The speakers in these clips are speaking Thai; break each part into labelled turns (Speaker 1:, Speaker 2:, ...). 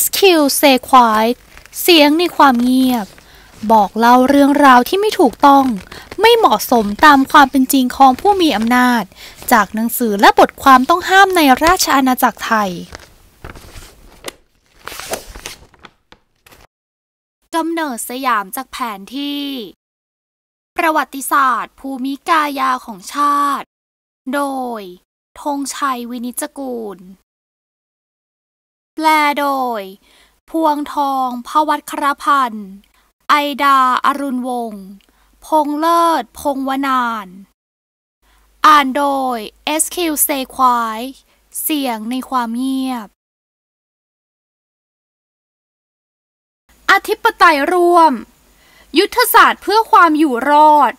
Speaker 1: SQ Stay Quiet เสียงในความเงียบบอกเล่าเรื่องราวที่ไม่ถูกต้องไม่เหมาะสมตามความเป็นจริงของผู้มีอำนาจจากหนังสือและบทความต้องห้ามในราชอาณาจักรไทยกำเนิดสยามจากแผนที่ประวัติศาสตร์ภูมิกายาของชาติโดยธงชัยวินิจกูลแปลโดยพวงทองภวัชรพันธ์ไอดาอรุณวงศ์พงษ์เลิศพงษ์วนานอ่านโดย SQ Stay Quiet เสียงในความเงียบอธิปไตยร่วมยุทธศาสตร์เพื่อความอยู่รอด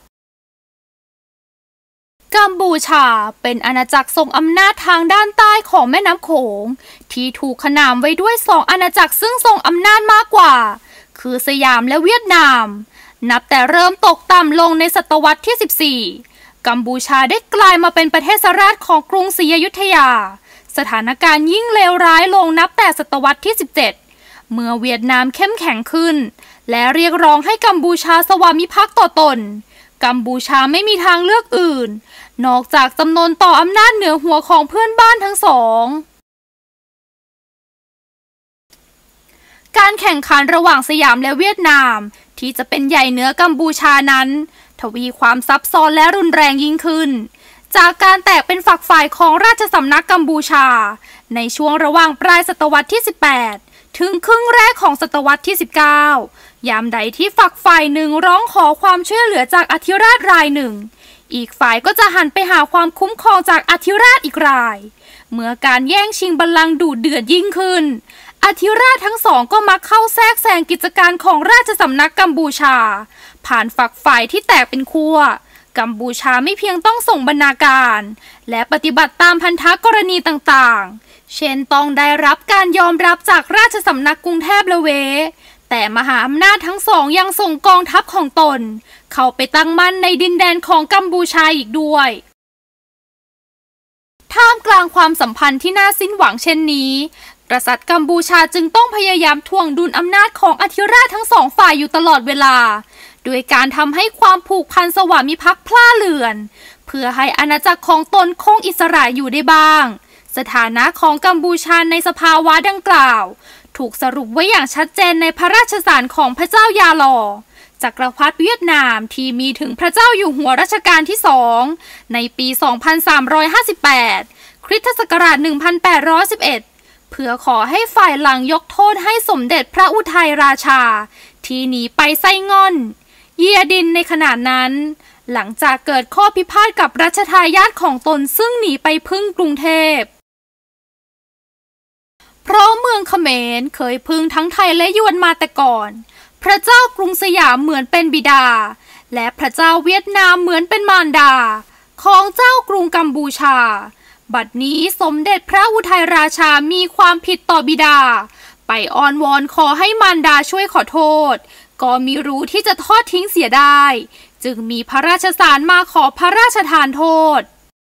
Speaker 1: กัมพูชาเป็นอาณาจักรทรงอำนาจทางด้านใต้ของแม่น้ำโขงที่ถูกขนานไว้ด้วยสองอาณาจักรซึ่งทรงอำนาจมากกว่าคือสยามและเวียดนามนับแต่เริ่มตกต่ำลงในศตวรรษที่ 14กัมพูชาได้กลายมาเป็นประเทศราชของกรุงศรีอยุธยาสถานการณ์ยิ่งเลวร้ายลงนับแต่ศตวรรษที่ 17เมื่อเวียดนามเข้มแข็งขึ้นและเรียกร้องให้กัมพูชาสวามิภักดิ์ต่อตนกัมพูชาไม่มีทางเลือกอื่นนอกจากจำนนต่ออำนาจเหนือหัวของเพื่อนบ้านทั้งสองการแข่งขันระหว่างสยามและเวียดนามที่จะเป็นใหญ่เหนือกัมพูชานั้นทวีความซับซ้อนและรุนแรงยิ่งขึ้นจากการแตกเป็นฝักฝ่ายของราชสำนักกัมพูชาในช่วงระหว่างปลายศตวรรษที่ 18ถึงครึ่งแรกของศตวรรษที่ 19ยามใดที่ฝักฝ่ายหนึ่งร้องขอความช่วยเหลือจากอธิราชรายหนึ่งอีกฝ่ายก็จะหันไปหาความคุ้มครองจากอธิราชอีกรายเมื่อการแย่งชิงบัลลังก์ดุเดือดยิ่งขึ้นอธิราชทั้งสองก็มักเข้าแทรกแซงกิจการของราชสำนักกัมพูชาผ่านฝักฝ่ายที่แตกเป็นขั้วกัมพูชาไม่เพียงต้องส่งบรรณาการและปฏิบัติตามพันธกรณีต่างๆเช่นต้องได้รับการยอมรับจากราชสำนักกรุงเทพและเวแต่มหาอำนาจทั้งสองยังส่งกองทัพของตนเข้าไปตั้งมั่นในดินแดนของกัมพูชาอีกด้วยท่ามกลางความสัมพันธ์ที่น่าสิ้นหวังเช่นนี้กษัตริย์กัมพูชาจึงต้องพยายามทวงดุลอำนาจของอธิราชทั้งสองฝ่ายอยู่ตลอดเวลาโดยการทำให้ความผูกพันสวามิภักดิ์พล่าเลือนเพื่อให้อาณาจักรของตนคงอิสระอยู่ได้บ้างสถานะของกัมพูชาในสภาวะดังกล่าวถูกสรุปไว้อย่างชัดเจนในพระราชสารของพระเจ้ายาลอจักรพรรดิเวียดนามที่มีถึงพระเจ้าอยู่หัวรัชกาลที่2ในปี 2358 คริสตศักราช 1811 เพื่อขอให้ฝ่ายหลังยกโทษให้สมเด็จพระอุทัยราชาที่หนีไปไส้ง่อนเยียดินในขณะนั้นหลังจากเกิดข้อพิพาทกับรัชทายาทของตนซึ่งหนีไปพึ่งกรุงเทพเพราะเมืองเขมรเคยพึ่งทั้งไทยและยวนมาแต่ก่อนพระเจ้ากรุงสยามเหมือนเป็นบิดาและพระเจ้าเวียดนามเหมือนเป็นมารดาของเจ้ากรุงกัมพูชาบัดนี้สมเด็จพระอุทัยราชามีความผิดต่อบิดาไปอ้อนวอนขอให้มารดาช่วยขอโทษก็มิรู้ที่จะทอดทิ้งเสียได้จึงมีพระราชสารมาขอพระราชทานโทษ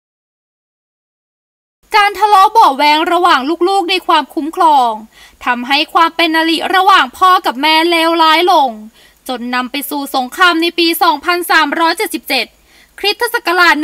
Speaker 1: การทะเลาะเบาะแวงระหว่างลูกๆในความคุ้มครองทำให้ความเป็นอริระหว่างพ่อกับแม่เลวร้ายลงจนนำไปสู่สงครามในปี 2377 คริสตศักราช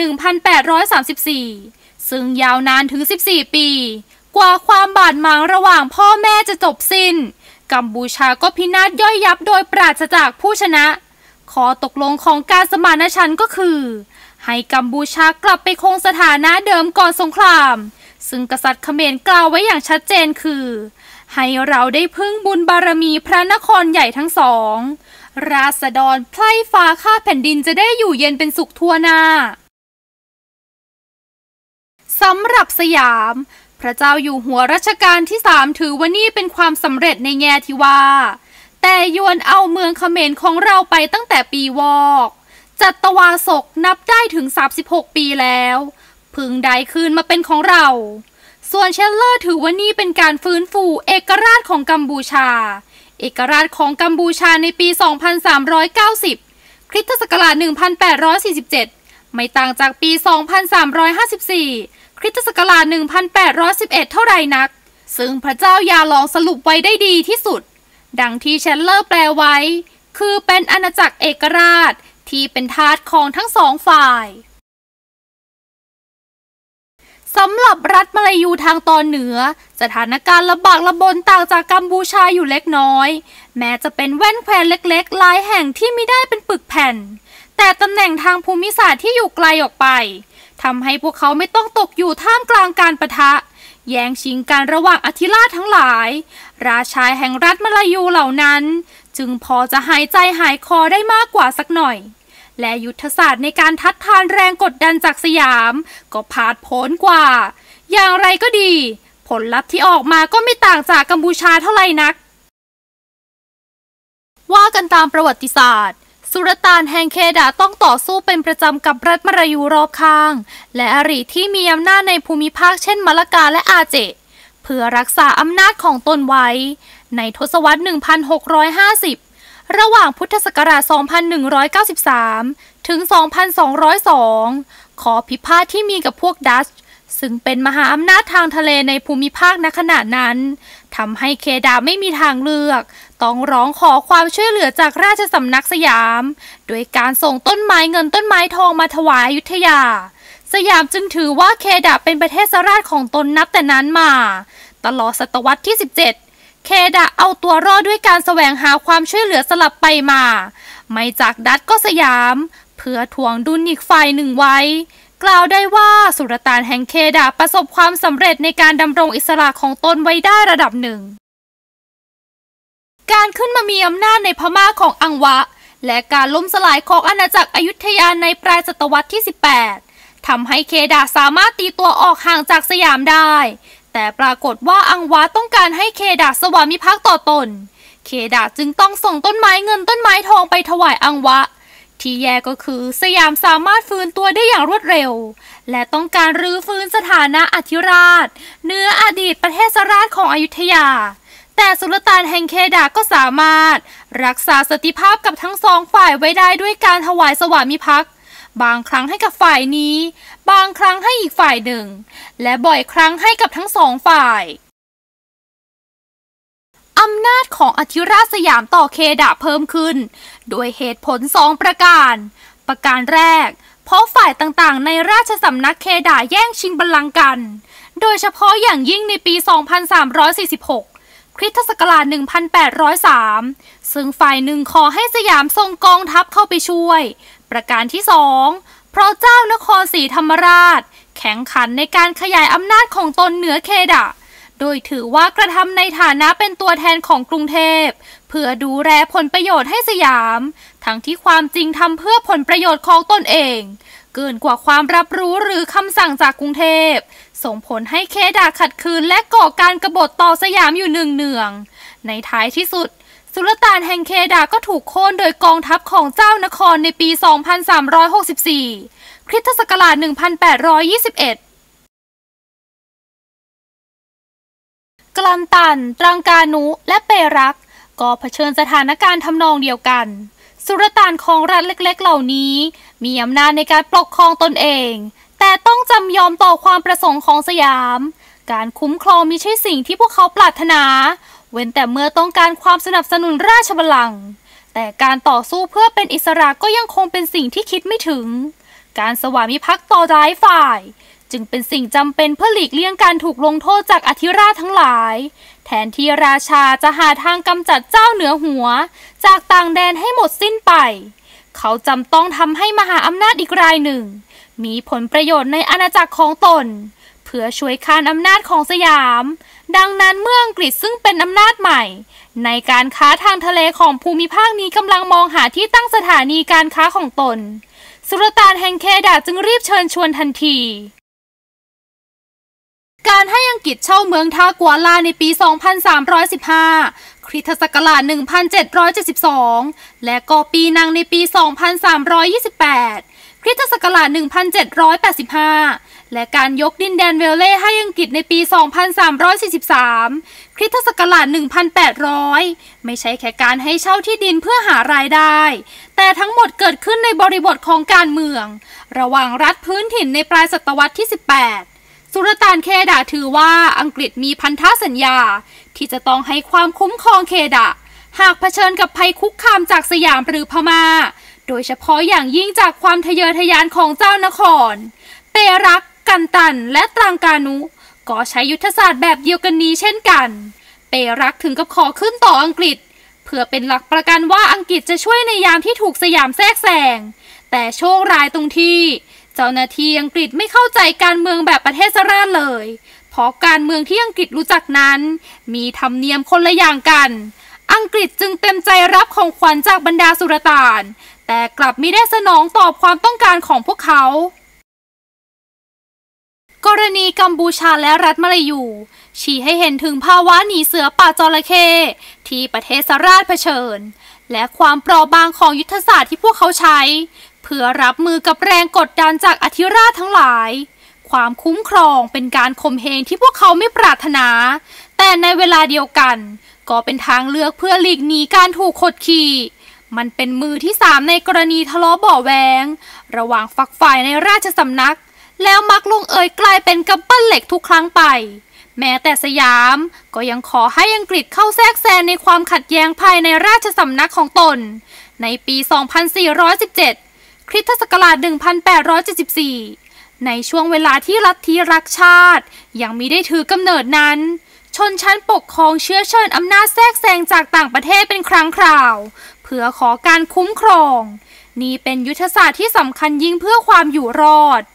Speaker 1: 1834 ซึ่งยาวนานถึง 14 ปีกว่าความบาดหมางระหว่างพ่อแม่จะจบสิ้นกัมพูชาก็พินาศย่อยยับโดยปราศจากผู้ชนะข้อตกลงของการสมานฉันท์ก็คือให้กัมพูชากลับไปคงสถานะเดิมก่อนสงครามซึ่งกษัตริย์เขมรกล่าวไว้อย่างชัดเจนคือให้เราได้พึ่งบุญบารมีพระนครใหญ่ทั้งสองราษฎรไพร่ฟ้าข้าแผ่นดินจะได้อยู่เย็นเป็นสุขทั่วหน้าสำหรับสยามพระเจ้าอยู่หัวรัชกาลที่3ถือว่านี่เป็นความสำเร็จในแง่ที่ว่าแต่ยวนเอาเมืองเขมรของเราไปตั้งแต่ปีวอกจัตวาสกนับได้ถึง36 ปีแล้วพึงได้คืนมาเป็นของเราส่วนเชลเลอร์ถือว่านี่เป็นการฟื้นฟูเอกราชของกัมพูชาเอกราชของกัมพูชาในปี 2390 คริสตศักราช 1847 ไม่ต่างจากปี 2354 คริสตศักราช 1811 เท่าไรนักซึ่งพระเจ้ายาลองสรุปไว้ได้ดีที่สุดดังที่แชนเลอร์แปลไว้คือเป็นอาณาจักรเอกราชที่เป็นทาสของทั้งสองฝ่ายสำหรับรัฐมาลายูทางตอนเหนือสถานการณ์ลำบากลำบนต่างจากกัมพูชาอยู่เล็กน้อยแม้จะเป็นแว่นแคว้นเล็กๆหลายแห่งที่ไม่ได้เป็นปึกแผ่นแต่ตำแหน่งทางภูมิศาสตร์ที่อยู่ไกลออกไปทำให้พวกเขาไม่ต้องตกอยู่ท่ามกลางการปะทะแย่งชิงกันระหว่างอธิราชทั้งหลายราชาแห่งรัฐมาลายูเหล่านั้นจึงพอจะหายใจหายคอได้มากกว่าสักหน่อยและยุทธศาสตร์ในการทัดทานแรงกดดันจากสยามก็ผาดโผนกว่าอย่างไรก็ดีผลลัพธ์ที่ออกมาก็ไม่ต่างจากกัมพูชาเท่าไหร่นักว่ากันตามประวัติศาสตร์สุลต่านแห่งเคดาต้องต่อสู้เป็นประจำกับรัฐมาลายูรอบข้างและอริที่มีอำนาจในภูมิภาคเช่นมะละกาและอาเจเพื่อรักษาอำนาจของตนไว้ในทศวรรษ 1650 ระหว่างพุทธศักราช 2193 ถึง 2202 ขอพิพาทที่มีกับพวกดัชซึ่งเป็นมหาอำนาจทางทะเลในภูมิภาคณขณะนั้นทำให้เคดาไม่มีทางเลือกต้องร้องขอความช่วยเหลือจากราชสำนักสยามโดยการส่งต้นไม้เงินต้นไม้ทองมาถวายอยุธยาสยามจึงถือว่าเคดาเป็นประเทศราชของตนนับแต่นั้นมาตลอดศตวรรษที่ 17เคดาเอาตัวรอดด้วยการแสวงหาความช่วยเหลือสลับไปมาไม่จากดัชก็สยามเพื่อทวงดุลอีกฝ่ายหนึ่งไว้กล่าวได้ว่าสุลต่านแห่งเคดาประสบความสำเร็จในการดำรงอิสระของตนไว้ได้ระดับหนึ่งการขึ้นมามีอำนาจในพม่าของอังวะและการล้มสลายของอาณาจักรอยุธยาในปลายศตวรรษที่ 18ทำให้เคดาสามารถตีตัวออกห่างจากสยามได้แต่ปรากฏว่าอังวะต้องการให้เคดาสวามิภักดิ์ต่อตนเคดาจึงต้องส่งต้นไม้เงินต้นไม้ทองไปถวายอังวะที่แย่ก็คือสยามสามารถฟื้นตัวได้อย่างรวดเร็วและต้องการรื้อฟื้นสถานะอธิราชเหนืออดีตประเทศราชของอยุธยาแต่สุลต่านแห่งเคดาก็สามารถรักษาสันติภาพกับทั้งสองฝ่ายไว้ได้ด้วยการถวายสวามิภักดิ์บางครั้งให้กับฝ่ายนี้บางครั้งให้อีกฝ่ายหนึ่งและบ่อยครั้งให้กับทั้งสองฝ่ายอำนาจของอธิราชสยามต่อเคดาเพิ่มขึ้นโดยเหตุผล2ประการแรกเพราะฝ่ายต่างๆในราชสำนักเคดาแย่งชิงบัลลังก์กันโดยเฉพาะอย่างยิ่งในปี 2346 คริสตศักราช 1803 ซึ่งฝ่ายหนึ่งขอให้สยามส่งกองทัพเข้าไปช่วยประการที่2เพราะเจ้านครศรีธรรมราชแข่งขันในการขยายอำนาจของตนเหนือเคดาโดยถือว่ากระทำในฐานะเป็นตัวแทนของกรุงเทพเพื่อดูแลผลประโยชน์ให้สยามทั้งที่ความจริงทำเพื่อผลประโยชน์ของตนเองเกินกว่าความรับรู้หรือคำสั่งจากกรุงเทพส่งผลให้เคดาขัดขืนและก่อการกบฏต่อสยามอยู่เนืองๆในท้ายที่สุดสุลต่านแห่งเคดาก็ถูกโค่นโดยกองทัพของเจ้านครในปี 2364 คริสตศักราช 1821 กลันตัน ตรังกานุ และเปรักก็เผชิญสถานการณ์ทำนองเดียวกันสุลต่านของรัฐเล็กๆเหล่านี้มีอำนาจในการปกครองตนเองแต่ต้องจำยอมต่อความประสงค์ของสยามการคุ้มครองมิใช่สิ่งที่พวกเขาปรารถนาเว้นแต่เมื่อต้องการความสนับสนุนราชบัลลังก์แต่การต่อสู้เพื่อเป็นอิสระก็ยังคงเป็นสิ่งที่คิดไม่ถึงการสวามิภักดิ์ต่อหลายฝ่ายจึงเป็นสิ่งจำเป็นเพื่อหลีกเลี่ยงการถูกลงโทษจากอธิราชทั้งหลายแทนที่ราชาจะหาทางกำจัดเจ้าเหนือหัวจากต่างแดนให้หมดสิ้นไปเขาจำต้องทำให้มหาอำนาจอีกรายหนึ่งมีผลประโยชน์ในอาณาจักรของตนเพื่อช่วยคานอำนาจของสยามดังนั้นเมื่ออังกฤษซึ่งเป็นอำนาจใหม่ในการค้าทางทะเลของภูมิภาคนี้กำลังมองหาที่ตั้งสถานีการค้าของตนสุลต่านแห่งเคดาจึงรีบเชิญชวนทันทีการให้อังกฤษเช่าเมืองทากัวลาในปี 2315 คริสตศักราช 1772 และก่อปีนังในปี 2328 คริสตศักราช 1785 และการยกดินแดนเวลเล่ให้อังกฤษในปี 2343 คริสตศักราช 1800 ไม่ใช่แค่การให้เช่าที่ดินเพื่อหารายได้แต่ทั้งหมดเกิดขึ้นในบริบทของการเมืองระหว่างรัฐพื้นถิ่นในปลายศตวรรษที่ 18 สุลต่านเคดะถือว่าอังกฤษมีพันธสัญญาที่จะต้องให้ความคุ้มครองเคดะหากเผชิญกับภัยคุกคามจากสยามหรือพม่าโดยเฉพาะอย่างยิ่งจากความทะเยอทะยานของเจ้านครเปรักกันตันและตรังกานุก็ใช้ยุทธศาสตร์แบบเดียวกันนี้เช่นกันเปรักถึงกับขอขึ้นต่ออังกฤษเพื่อเป็นหลักประกันว่าอังกฤษจะช่วยในยามที่ถูกสยามแทรกแซงแต่โชคร้ายตรงที่เจ้าหน้าที่อังกฤษไม่เข้าใจการเมืองแบบประเทศราษฎร์เลยเพราะการเมืองที่อังกฤษรู้จักนั้นมีธรรมเนียมคนละอย่างกันอังกฤษจึงเต็มใจรับของขวัญจากบรรดาสุลต่านแต่กลับมิได้สนองตอบความต้องการของพวกเขากรณีกัมพูชาและรัฐมลายูชี้ให้เห็นถึงภาวะหนีเสือป่าจระเข้ที่ประเทศราษฎร์เผชิญและความเปราะบางของยุทธศาสตร์ที่พวกเขาใช้เพื่อรับมือกับแรงกดดันจากอธิราชทั้งหลายความคุ้มครองเป็นการข่มเหงที่พวกเขาไม่ปรารถนาแต่ในเวลาเดียวกันก็เป็นทางเลือกเพื่อหลีกหนีการถูกกดขี่มันเป็นมือที่3ในกรณีทะเลาะเบาะแว้งระหว่างฝักฝ่ายในราชสำนักแล้วมักลงเอยกลายเป็นกำปั้นเหล็กทุกครั้งไปแม้แต่สยามก็ยังขอให้อังกฤษเข้าแทรกแซงในความขัดแย้งภายในราชสำนักของตนในปี 2417 คริสตศักราช 1874 ในช่วงเวลาที่ลัทธิรักชาติยังมิได้ถือกำเนิดนั้นชนชั้นปกครองเชื้อเชิญอำนาจแทรกแซงจากต่างประเทศเป็นครั้งคราวเพื่อขอการคุ้มครองนี่เป็นยุทธศาสตร์ที่สำคัญยิ่งเพื่อความอยู่รอด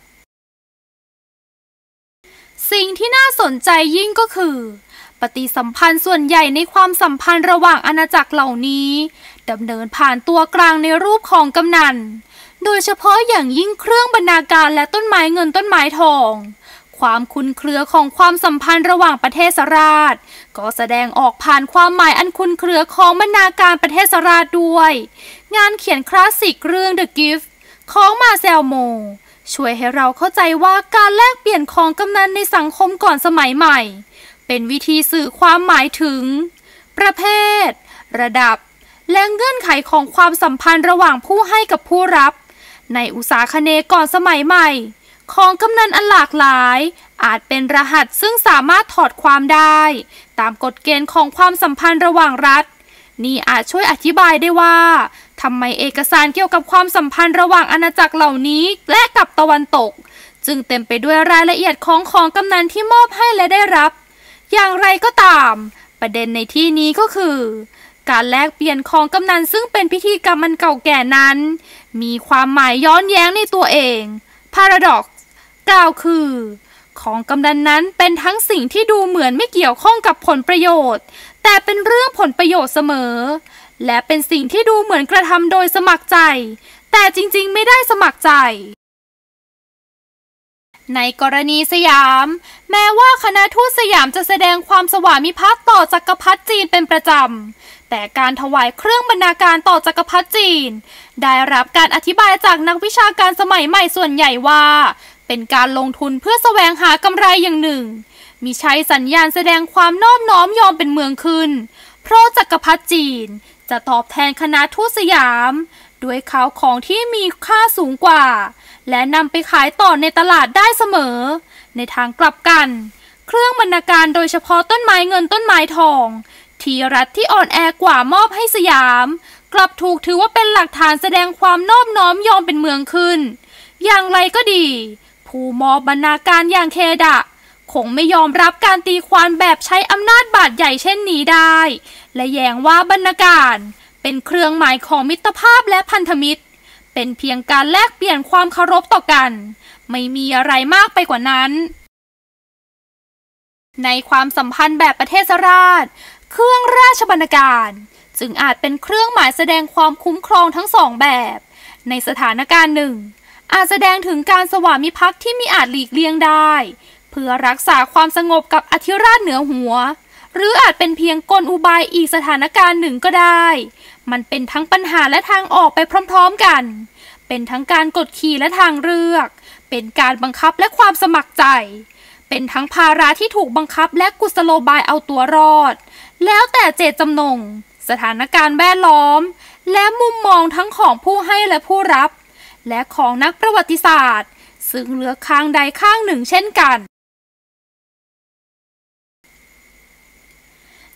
Speaker 1: สิ่งที่น่าสนใจยิ่งก็คือปฏิสัมพันธ์ส่วนใหญ่ในความสัมพันธ์ระหว่างอาณาจักรเหล่านี้ดำเนินผ่านตัวกลางในรูปของกำนันโดยเฉพาะอย่างยิ่งเครื่องบรรณาการและต้นไม้เงินต้นไม้ทองความคลุมเครือของความสัมพันธ์ระหว่างประเทศราษฎร์ก็แสดงออกผ่านความหมายอันคลุมเครือของบรรณาการประเทศราษฎร์ด้วยงานเขียนคลาสสิกเรื่อง The Gift ของมาเซลโมช่วยให้เราเข้าใจว่าการแลกเปลี่ยนของกำนันในสังคมก่อนสมัยใหม่เป็นวิธีสื่อความหมายถึงประเภทระดับและเงื่อนไขของความสัมพันธ์ระหว่างผู้ให้กับผู้รับในอุษาคเนย์ก่อนสมัยใหม่ของกำนันอันหลากหลายอาจเป็นรหัสซึ่งสามารถถอดความได้ตามกฎเกณฑ์ของความสัมพันธ์ระหว่างรัฐนี่อาจช่วยอธิบายได้ว่าทำไมเอกสารเกี่ยวกับความสัมพันธ์ระหว่างอาณาจักรเหล่านี้และกับตะวันตกจึงเต็มไปด้วยรายละเอียดของกำนันที่มอบให้และได้รับอย่างไรก็ตามประเด็นในที่นี้ก็คือการแลกเปลี่ยนของกำนันซึ่งเป็นพิธีกรรมอันเก่าแก่นั้นมีความหมายย้อนแย้งในตัวเอง paradox กล่าวคือของกำนันนั้นเป็นทั้งสิ่งที่ดูเหมือนไม่เกี่ยวข้องกับผลประโยชน์แต่เป็นเรื่องผลประโยชน์เสมอและเป็นสิ่งที่ดูเหมือนกระทำโดยสมัครใจแต่จริงๆไม่ได้สมัครใจในกรณีสยามแม้ว่าคณะทูตสยามจะแสดงความสวามิภักดิ์ต่อจักรพรรดิจีนเป็นประจำแต่การถวายเครื่องบรรณาการต่อจักรพรรดิจีนได้รับการอธิบายจากนักวิชาการสมัยใหม่ส่วนใหญ่ว่าเป็นการลงทุนเพื่อแสวงหากำไรอย่างหนึ่งมิใช่สัญญาณแสดงความนอบน้อมยอมเป็นเมืองขึ้นเพราะจักรพรรดิจีนจะตอบแทนคณะทูตสยามด้วยข้าวของที่มีค่าสูงกว่าและนำไปขายต่อในตลาดได้เสมอในทางกลับกันเครื่องบรรณาการโดยเฉพาะต้นไม้เงินต้นไม้ทองที่รัฐที่อ่อนแอกว่ามอบให้สยามกลับถูกถือว่าเป็นหลักฐานแสดงความนอบน้อมยอมเป็นเมืองขึ้นอย่างไรก็ดีผู้มอบบรรณาการอย่างเคดะคงไม่ยอมรับการตีความแบบใช้อำนาจบาดใหญ่เช่นนี้ได้และแย้งว่าบรรณาการเป็นเครื่องหมายของมิตรภาพและพันธมิตรเป็นเพียงการแลกเปลี่ยนความเคารพต่อกันไม่มีอะไรมากไปกว่านั้นในความสัมพันธ์แบบประเทศราษฎร์เครื่องราชบรรณาการจึงอาจเป็นเครื่องหมายแสดงความคุ้มครองทั้งสองแบบในสถานการณ์หนึ่งอาจแสดงถึงการสวามิภักดิ์ที่มิอาจหลีกเลี่ยงได้เพื่อรักษาความสงบกับอธิราชเหนือหัวหรืออาจเป็นเพียงกลอุบายอีกสถานการณ์หนึ่งก็ได้มันเป็นทั้งปัญหาและทางออกไปพร้อมๆกันเป็นทั้งการกดขี่และทางเลือกเป็นการบังคับและความสมัครใจเป็นทั้งภาระที่ถูกบังคับและกุศโลบายเอาตัวรอดแล้วแต่เจตจำนงสถานการณ์แวดล้อมและมุมมองทั้งของผู้ให้และผู้รับและของนักประวัติศาสตร์ซึ่งเลือกข้างใดข้างหนึ่งเช่นกัน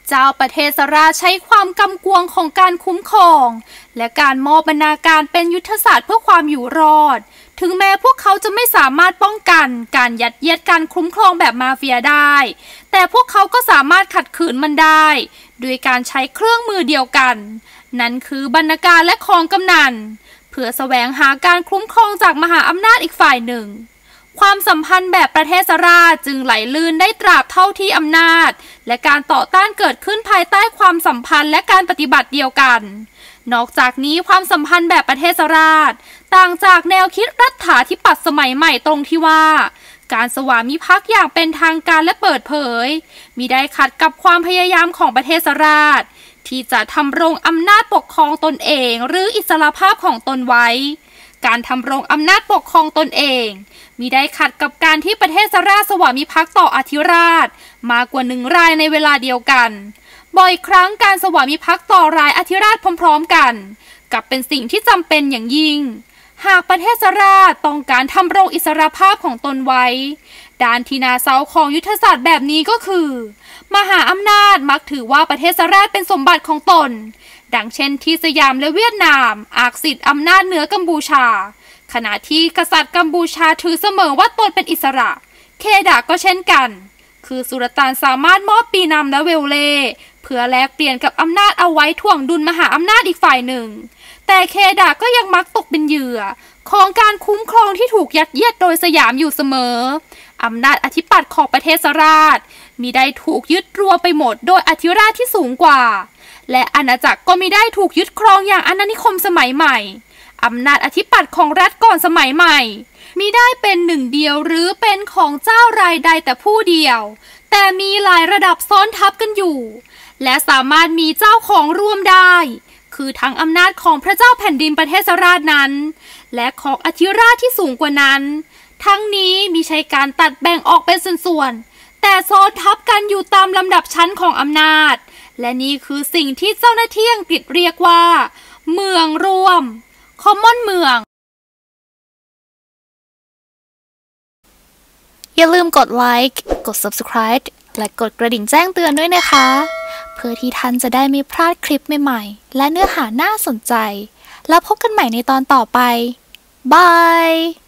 Speaker 1: เจ้าประเทศราชใช้ความกำกวงของการคุ้มครองและการมอบบรรณาการเป็นยุทธศาสตร์เพื่อความอยู่รอดถึงแม้พวกเขาจะไม่สามารถป้องกันการยัดเยียดการคุ้มครองแบบมาเฟียได้แต่พวกเขาก็สามารถขัดขืนมันได้ด้วยการใช้เครื่องมือเดียวกันนั่นคือบรรณาการและของกำนันเพื่อแสวงหาการคุ้มครองจากมหาอำนาจอีกฝ่ายหนึ่งความสัมพันธ์แบบประเทศราชจึงไหลลื่นได้ตราบเท่าที่อำนาจและการต่อต้านเกิดขึ้นภายใต้ความสัมพันธ์และการปฏิบัติเดียวกันนอกจากนี้ความสัมพันธ์แบบประเทศราชต่างจากแนวคิดรัฐาธิปัตย์สมัยใหม่ตรงที่ว่าการสวามิภักดิ์อย่างเป็นทางการและเปิดเผยมิได้ขัดกับความพยายามของประเทศราชที่จะทำรงอำนาจปกครองตนเองหรืออิสรภาพของตนไว้การทำรงอำนาจปกครองตนเองมิได้ขัดกับการที่ประเทศราชสวามิภักดิ์ต่ออธิราชมากกว่า1 รายในเวลาเดียวกันบ่อยครั้งการสวามิภักดิ์ต่อรายอธิราชพร้อมๆกันกลับเป็นสิ่งที่จำเป็นอย่างยิ่งหากประเทศราชต้องการทำรงอิสรภาพของตนไว้ด้านที่น่าเศร้าของยุทธศาสตร์แบบนี้ก็คือมหาอำนาจมักถือว่าประเทศราชเป็นสมบัติของตนดังเช่นที่สยามและเวียดนามอาจสิทธิ์อำนาจเหนือกัมพูชาขณะที่กษัตริย์กัมพูชาถือเสมอว่าตนเป็นอิสระเคดาก็เช่นกันคือสุลต่านสามารถมอบปีนัมและเวลเล่เพื่อแลกเปลี่ยนกับอำนาจเอาไว้ถ่วงดุลมหาอำนาจอีกฝ่ายหนึ่งแต่เคดาก็ยังมักตกเป็นเหยื่อของการคุ้มครองที่ถูกยัดเยียดโดยสยามอยู่เสมออำนาจอธิปัตย์ของประเทศราชมิได้ถูกยึดรัวไปหมดโดยอธิราชที่สูงกว่าและอาณาจักรก็มิได้ถูกยึดครองอย่างอาณานิคมสมัยใหม่อำนาจอธิปัตย์ของรัฐก่อนสมัยใหม่มิได้เป็นหนึ่งเดียวหรือเป็นของเจ้ารายใดแต่ผู้เดียวแต่มีหลายระดับซ้อนทับกันอยู่และสามารถมีเจ้าของร่วมได้คือทั้งอำนาจของพระเจ้าแผ่นดินประเทศราชนั้นและของอธิราชที่สูงกว่านั้นทั้งนี้มิใช่การตัดแบ่งออกเป็นส่วนๆแต่ซ้อนทับกันอยู่ตามลำดับชั้นของอำนาจและนี่คือสิ่งที่เจ้าหน้าที่อังกฤษเรียกว่าเมืองรวมCommon เมืองอย่าลืมกดไลค์กด Subscribe และกดกระดิ่งแจ้งเตือนด้วยนะคะเพื่อที่ท่านจะได้ไม่พลาดคลิปใหม่ๆและเนื้อหาน่าสนใจแล้วพบกันใหม่ในตอนต่อไปบาย